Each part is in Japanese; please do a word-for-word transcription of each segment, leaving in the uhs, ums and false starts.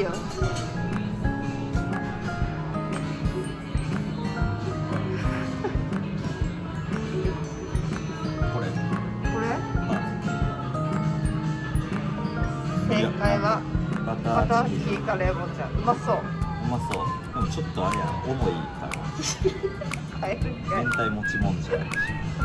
よ。 これこれ正解はバタバターチキン。 ーチキンカレーもちゃん。うまそう。 うまそう。でもちょっとあれやん、重いから帰るかい明太もちもんじゃないし。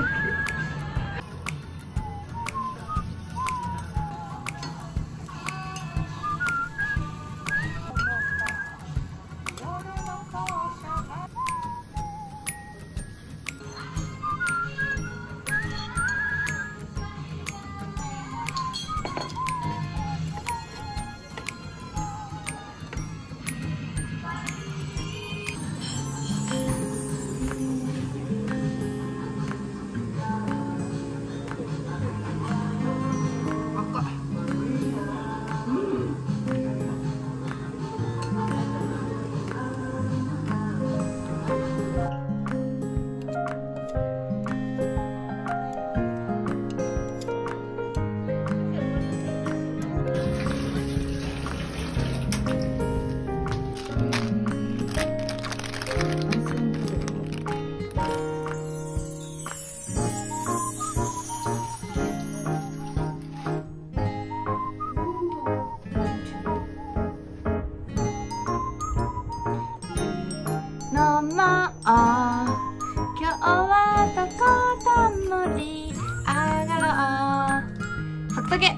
飲もう。今日はとことん盛り上がろう。白竹。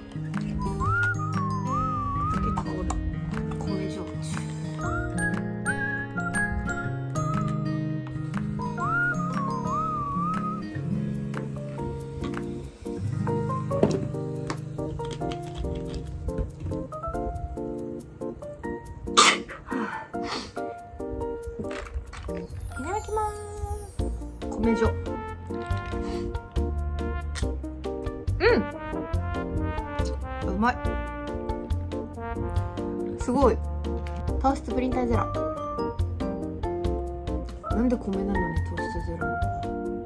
白竹香る米焼酎。いただきます。米醤。うん。うまい。すごい。糖質プリン体ゼロ。なんで米なのに糖質ゼロなの？